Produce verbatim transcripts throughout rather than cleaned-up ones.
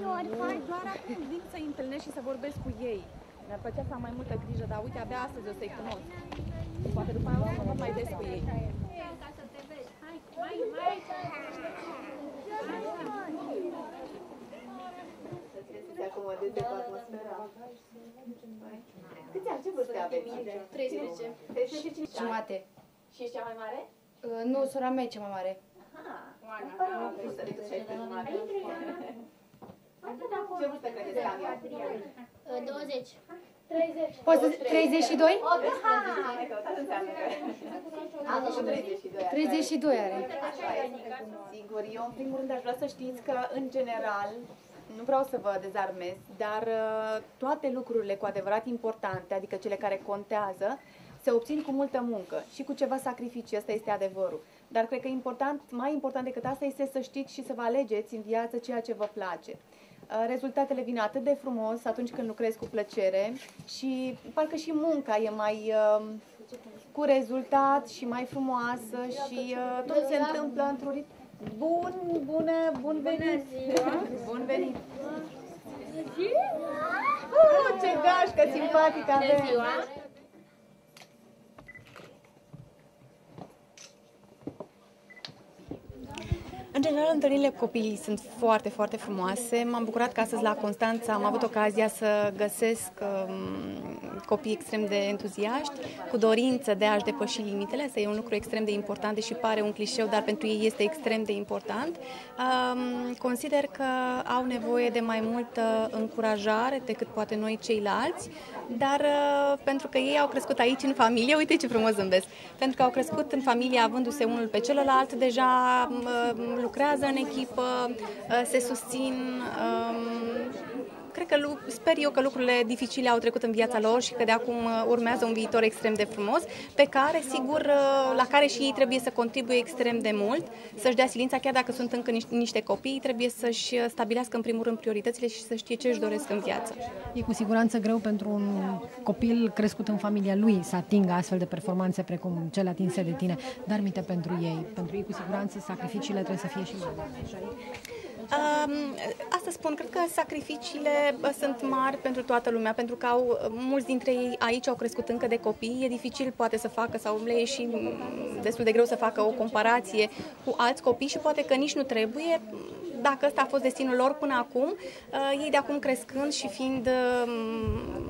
Doar acum vin să-i întâlnesc și să vorbesc cu ei. Mi-ar plăcea să am mai multă grijă, dar uite, abia astăzi o să-i cunosc. Poate după aia o să văd mai des cu ei. Ca să te vezi. Hai, mai, mai. Să te acomodeze cu atmosfera. Câți ani? Ce vârstă aveți? treisprezece. treisprezece Jumate. Și ești cea mai mare? Uh, nu, sora mea e cea mai mare. Aha, nu vârstă decât șaisprezece jumate. Ce vârstă credeți că am eu? douăzeci. Poți să... treizeci și doi? Hai căutat înseamnă că... Am și treizeci și doi. treizeci și doi are. Sigur, eu în primul rând aș vrea să știți că, în general, nu vreau să vă dezarmez, dar toate lucrurile cu adevărat importante, adică cele care contează, se obțin cu multă muncă și cu ceva sacrificii, ăsta este adevărul. Dar cred că important, mai important decât asta este să știți și să vă alegeți în viață ceea ce vă place. Rezultatele vin atât de frumos atunci când lucrezi cu plăcere și parcă și munca e mai uh, cu rezultat și mai frumoasă și uh, tot se întâmplă într-un ritm. Bun, bună, bun venit! Bun venit! Uh, ce gașcă simpatică avem! În general, întâlnirile cu copiii sunt foarte, foarte frumoase. M-am bucurat că astăzi la Constanța am avut ocazia să găsesc um, copii extrem de entuziaști, cu dorință de a-și depăși limitele. Asta e un lucru extrem de important, deși pare un clișeu, dar pentru ei este extrem de important. Um, consider că au nevoie de mai multă încurajare decât poate noi ceilalți, dar uh, pentru că ei au crescut aici în familie, uite ce frumos zâmbesc, pentru că au crescut în familie avându-se unul pe celălalt, deja uh, lucrează în echipă, se susțin. Cred că, sper eu că lucrurile dificile au trecut în viața lor și că de acum urmează un viitor extrem de frumos, pe care, sigur, la care și ei trebuie să contribuie extrem de mult, să-și dea silința, chiar dacă sunt încă niște copii, trebuie să-și stabilească în primul rând prioritățile și să știe ce își doresc în viață. E cu siguranță greu pentru un copil crescut în familia lui să atingă astfel de performanțe precum cele atinse de tine, dar minte pentru ei. Pentru ei, cu siguranță, sacrificiile trebuie să fie și mai mari. Um, asta spun, cred că sacrificiile sunt mari pentru toată lumea, pentru că au, mulți dintre ei aici au crescut încă de copii, e dificil poate să facă sau le e și destul de greu să facă o comparație cu alți copii și poate că nici nu trebuie, dacă ăsta a fost destinul lor până acum, uh, ei de acum crescând și fiind uh,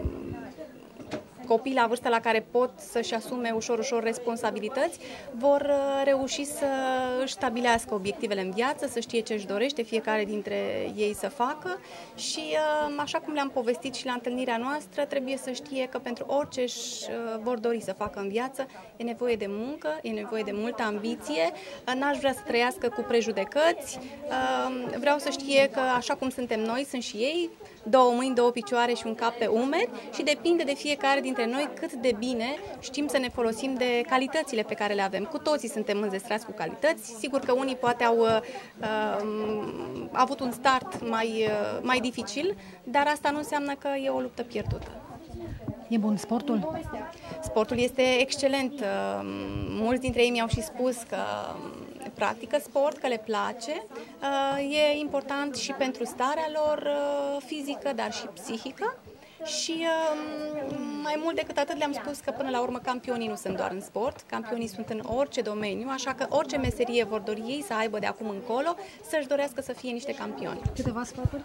copii la vârsta la care pot să-și asume ușor, ușor responsabilități, vor reuși să își stabilească obiectivele în viață, să știe ce își dorește fiecare dintre ei să facă și, așa cum le-am povestit și la întâlnirea noastră, trebuie să știe că pentru orice își vor dori să facă în viață, e nevoie de muncă, e nevoie de multă ambiție, n-aș vrea să trăiască cu prejudecăți, vreau să știe că, așa cum suntem noi, sunt și ei, două mâini, două picioare și un cap pe umeri și depinde de fiecare dintre noi cât de bine știm să ne folosim de calitățile pe care le avem. Cu toții suntem înzestrați cu calități. Sigur că unii poate au uh, avut un start mai, uh, mai dificil, dar asta nu înseamnă că e o luptă pierdută. E bun sportul? Sportul este excelent. Mulți dintre ei mi-au și spus că practică sport, că le place. E important și pentru starea lor fizică, dar și psihică. Și mai mult decât atât le-am spus că până la urmă campionii nu sunt doar în sport, campionii sunt în orice domeniu, așa că orice meserie vor dori ei să aibă de acum încolo, să-și dorească să fie niște campioni. Câteva sfaturi?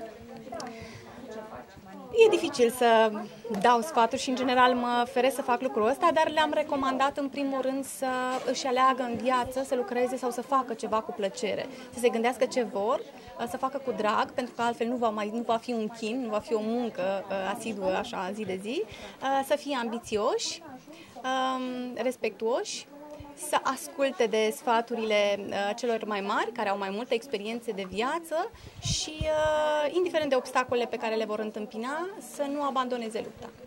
E dificil să dau sfaturi și în general mă feresc să fac lucrul ăsta, dar le-am recomandat în primul rând să își aleagă în viață, să lucreze sau să facă ceva cu plăcere, să se gândească ce vor, să facă cu drag, pentru că altfel nu va, mai, nu va fi un chin, nu va fi o muncă asiduă așa zi de zi, să fie ambițioși, respectuoși, să asculte de sfaturile uh, celor mai mari, care au mai multe experiențe de viață și, uh, indiferent de obstacolele pe care le vor întâmpina, să nu abandoneze lupta.